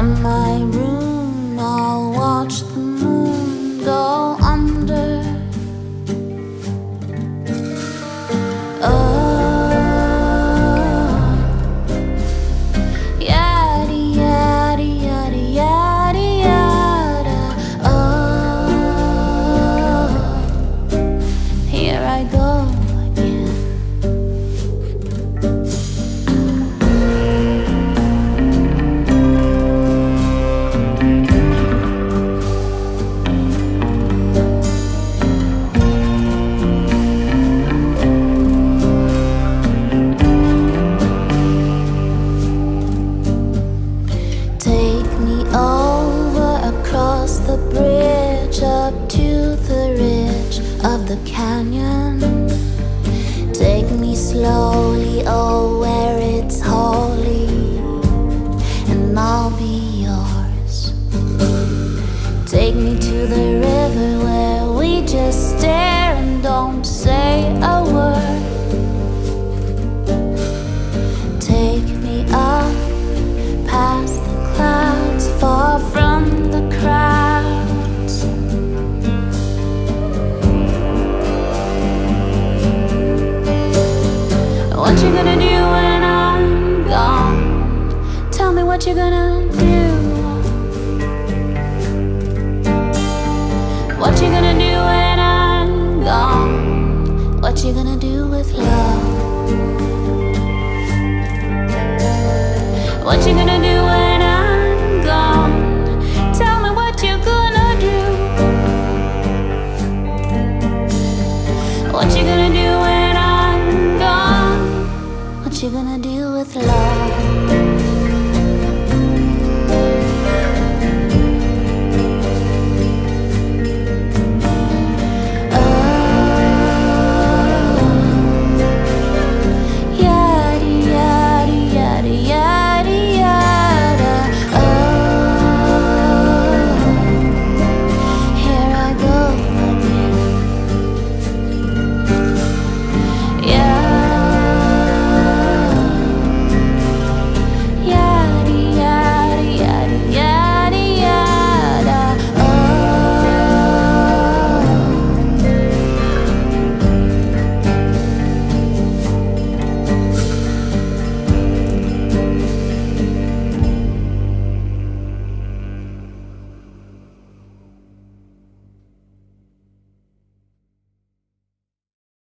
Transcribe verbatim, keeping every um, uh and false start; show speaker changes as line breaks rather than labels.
In my room, I'll watch the moon go under. Oh, yada yada yada yada yada. Oh, here I go again. Take me over across the bridge up to the ridge of the canyon. Take me slowly, oh, where it's holy, and I'll be yours. Take me to the river where we just stare and don't say a word. Take me up past the clouds, far from the crowds. What you gonna do when I'm gone? Tell me what you're gonna do. What you gonna do when I'm gone? What you gonna do with love? What you gonna do when